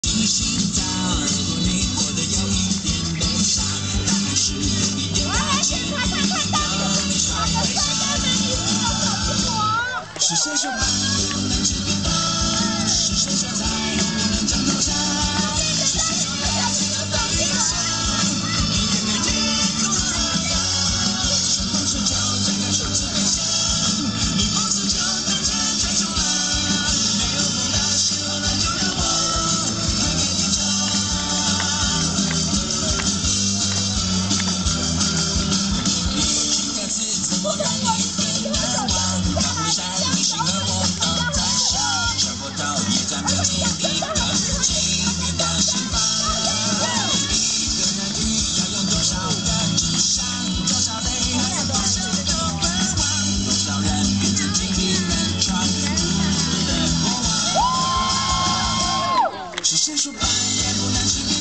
你心脏，如果你活得有一点悲伤，那还是有一点感情。让你甩飞上，是谁说爱不能吃便当？是谁说菜不能长头上？是谁说爱情要当理想？你眼看天空苍苍，双方伸手张开手指飞翔，你不死就当成追逐了，没有风的时候那就让我开开天窗。一句歌词怎么让你很难忘？大风扇你喜欢我在想，穿过头也钻不进一个幸运的心房。一个人鱼要用多少个智商，多少泪，还有多少个渴望，多少人变成经历人闯入的过往。是谁说半夜不能吃便